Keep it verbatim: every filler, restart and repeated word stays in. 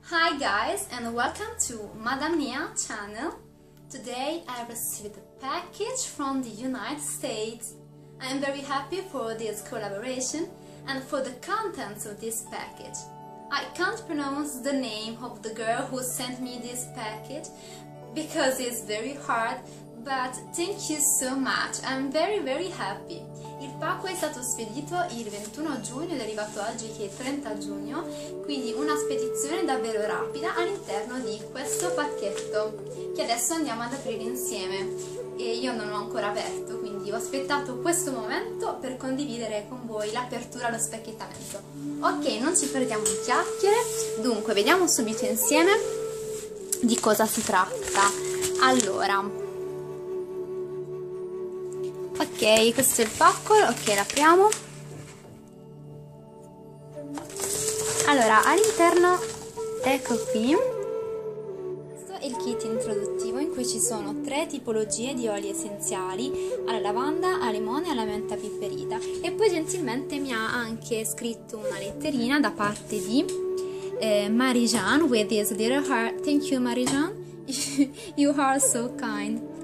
Hi guys and welcome to Madame Nia channel. Today I received a package from the United States. I am very happy for this collaboration and for the contents of this package. I can't pronounce the name of the girl who sent me this package because it's very hard, but thank you so much. I'm very very happy. Il pacco è stato spedito il ventuno giugno ed è arrivato oggi che è trenta giugno, quindi una spedizione davvero rapida all'interno di questo pacchetto che adesso andiamo ad aprire insieme. E io non l'ho ancora aperto, quindi ho aspettato questo momento per condividere con voi l'apertura, lo spacchettamento. Ok, non ci perdiamo in chiacchiere, dunque vediamo subito insieme di cosa si tratta. Allora, ok, questo è il pacco, ok, l'apriamo. Allora, all'interno, ecco qui, questo è il kit introduttivo in cui ci sono tre tipologie di oli essenziali, alla lavanda, alla limone e alla menta piperita. E poi gentilmente mi ha anche scritto una letterina da parte di eh, Marie-Jeanne with this little heart. Thank you Marie-Jeanne, you are so kind.